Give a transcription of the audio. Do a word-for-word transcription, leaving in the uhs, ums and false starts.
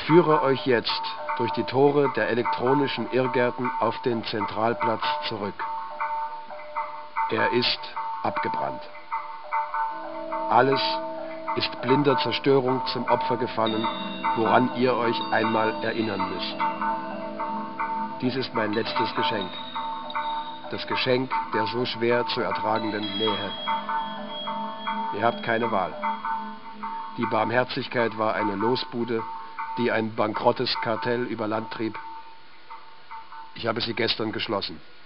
führe euch jetzt durch die Tore der elektronischen Irrgärten auf den Zentralplatz zurück. Er ist abgebrannt. Alles ist blinder Zerstörung zum Opfer gefallen, woran ihr euch einmal erinnern müsst. Dies ist mein letztes Geschenk. Das Geschenk der so schwer zu ertragenden Nähe. Ihr habt keine Wahl. Die Barmherzigkeit war eine Losbude, die ein bankrottes Kartell über Land trieb. Ich habe sie gestern geschlossen.